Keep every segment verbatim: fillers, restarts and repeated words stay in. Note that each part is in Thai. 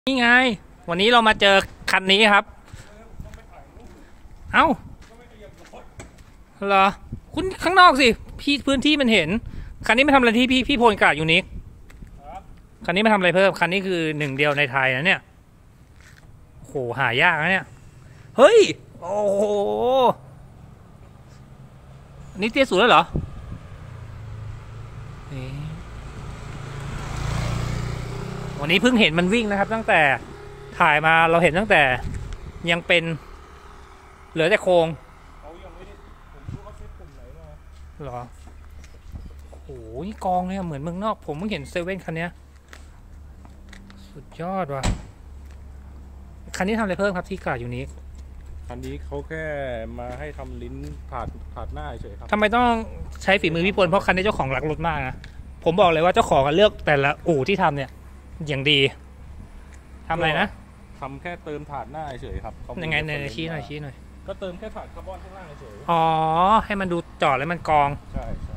นี่ไงวันนี้เรามาเจอคันนี้ครับเอ้าเหรอคุณข้างนอกสิพี่พื้นที่มันเห็นคันนี้มาทำอะไรที่พี่พี่พลกาดยูนิคคันนี้มาทำอะไรเพิ่มคันนี้คือหนึ่งเดียวในไทยนะเนี่ยโหหายากนะเนี่ยเฮ้ยโอ้โหนี่เตี้ยสุดแล้วเหรอวันนี้เพิ่งเห็นมันวิ่งนะครับตั้งแต่ถ่ายมาเราเห็นตั้งแต่ยังเป็นเหลือแต่โครงเขายังไม่ได้ผมรู้เขาเซตกลุ่มไหนมาหรอโอ้โหนี่กองเนี่ยเหมือนเมืองนอกผมเพิ่งเห็นเซเว่นคันนี้สุดยอดว่ะคันนี้ทำอะไรเพิ่มครับที่กาดยูนิคคันนี้เขาแค่มาให้ทำลิ้นถาดถาดหน้าเฉยครับทำไมต้องใช้ฝีมือพี่พลเพราะคันนี้เจ้าของรักรถมากนะผมบอกเลยว่าเจ้าของเลือกแต่ละอู่ที่ทำเนี่ยอย่างดีทำอะไรนะทำแค่เติมถาดหน้าเฉยครับยังไงในชี้หน่อยชี้หน่อยก็เติมแค่ถาดคาร์บอนข้างล่างเฉยอ๋อให้มันดูจอดแล้วมันกองใช่ใช่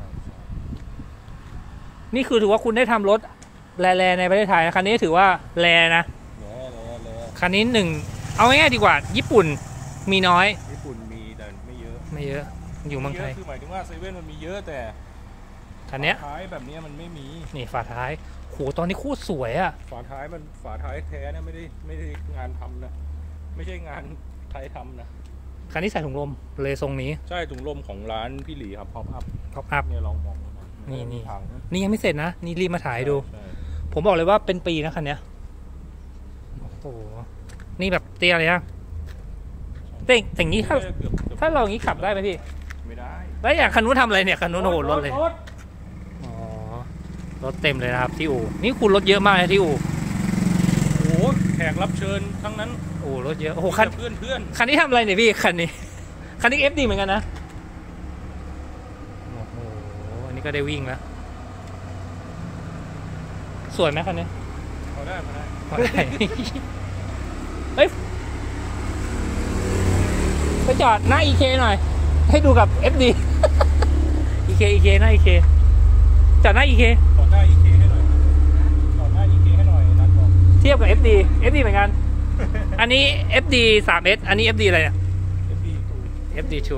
นี่คือถือว่าคุณได้ทำรถแร่ๆในประเทศไทยคันนี้ถือว่าแร่นะคันนี้หนึ่งเอาง่ายๆดีกว่าญี่ปุ่นมีน้อยญี่ปุ่นมีแต่ไม่เยอะไม่เยอะอยู่เมืองไทยคือหมายถึงว่าเซเว่นมันมีเยอะแต่คันนี้ท้ายแบบนี้มันไม่มีนี่ฝาท้ายโหตอนนี้โคตรสวยอ่ะฝาท้ายมันฝาท้ายแท้นะไม่ได้ไม่ได้งานทำนะไม่ใช่งานไทยทำนะคันนี้ใส่ถุงลมเลยทรงนี้ใช่ถุงลมของร้านพี่หลีครับพ็อปอัพพ็อปอัพเนี่ยลองมองนี่นี่นี่ยังไม่เสร็จนะนี่รีบมาถ่ายดูผมบอกเลยว่าเป็นปีนะคันนี้โอ้โหนี่แบบเตี้ยเลยนะเต่งแต่งนี้ถ้าถ้าเราอย่างนี้ขับได้ไหมพี่ไม่ได้แล้วอย่างคันนู้นทำอะไรเนี่ยคันนู้นโอ้โหรถเลยอ๋อรถเต็มเลยนะครับที่อู่นี่คุณรถเยอะมากเลยที่อู่โอ้แขกรับเชิญทั้งนั้นโอ้รถเยอะโอ้โหคันเพื่อนเพื่อนคันนี้ทำอะไรเนี่ยพี่คันนี้คันนี้เอฟดีเหมือนกันนะโอ้โหอันนี้ก็ได้วิ่งแล้วสวยไหมคันนี้พอได้พอได้พอได้เฮ้ยไปจอดหน้า อี เค หน่อยให้ดูกับ เอฟ ดี อี เค อี เค หน้า อี เค จอดหน้า อี เคจอดหน้า อี เค ให้หน่อยจอดหน้า อี เค ให้หน่อยนัดบอกเทียบกับ เอฟ ดี เอฟ ดี เหมือนกันอันนี้ เอฟ ดี ทรี เอส อันนี้ เอฟ ดี อะไรอ่ะเอฟ ดี ทูเอฟ ดี ทู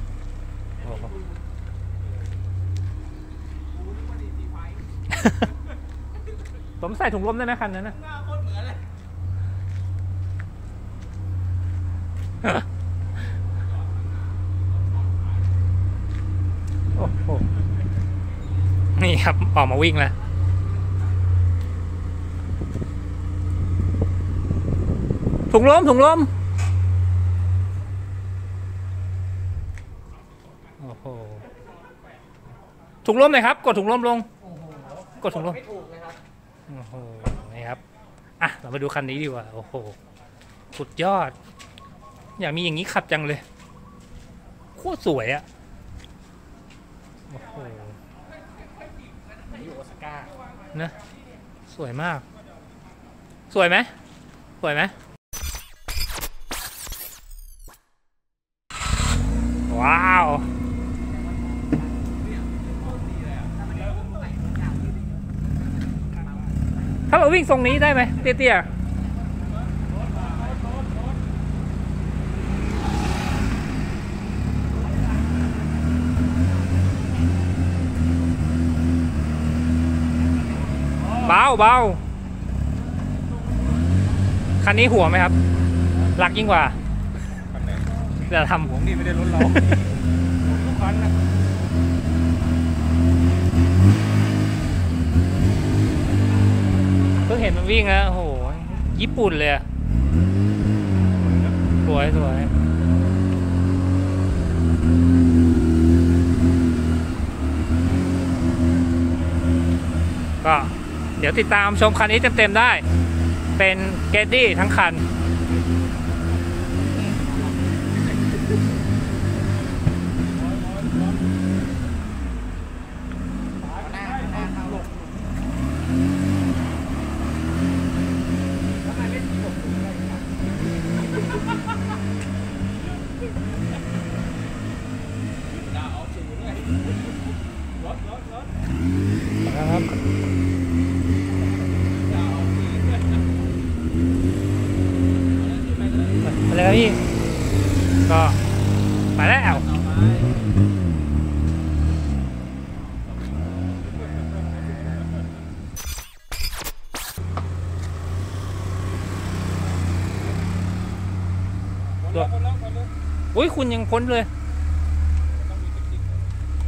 ผมใส่ถุงลมได้ไหมคันนั้นนะโอ้โหนี่ครับออกมาวิ่งแล้วถุงลมถุงลมโอ้โหถุงลมเลยครับกดถุงลมลงกดถุงลมโอ้โหนี่ครับอ่ะเรามาดูคันนี้ดีกว่าโอ้โหสุดยอดอยากมีอย่างนี้ขับจังเลยโคตรสวยอะโอ้โหอยู่โอซาก้านะสวยมากสวยไหมสวยไหมว้าวถ้าเราวิ่งทรงนี้ได้ไหมเตี้ยๆเบาเบาคันนี้หัวไหมครับหลักยิ่งกว่าคันไหนเดี๋ยวทำหัวนี่ไม่ได้รถเราทุกคันนะเพิ่งเห็นมันวิ่งแล้วโอ้โหญี่ปุ่นเลยสวยสวยก็เดี๋ยวติดตามชมคันนี้เต็มๆได้เป็นเกดดี้ทั้งคันครับเลยครับพี่ ก็ไปแล้วคนแล้วคนแล้วคนแล้วอุ้ยคุณยังพ้นเลยต้องมีเทคนิคนะ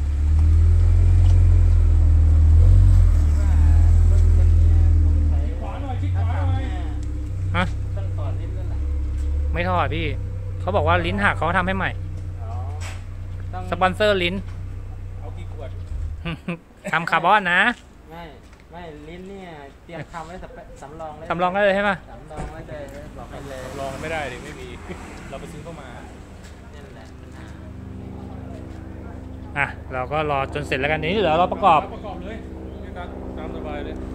ว่ารถคันนี้สงสัยขวาหน่อยชิดขวาหน่อยฮะต้องถอดลิ้นแล้วล่ะไม่ทอดพี่ เขาบอกว่าลิ้นหักเขาทำให้ใหม่อ๋อต้องสปอนเซอร์ลิ้นเอากี่ขวดทำคาร์บอนนะไม่ไม่ลิ้นเนี่ยเตรียมทำไว้สำสำรองไว้สำรองได้เลยใช่ปะสำรองไว้เลยบอกให้เลยลองไม่ได้ดิไม่มี เราไปซื้อเข้ามานั่นแหละปัญหาอ่ะ เราก็รอจนเสร็จแล้วกันนี้เดี๋ยวเราประกอบประกอบเลยตามตามสบายเลย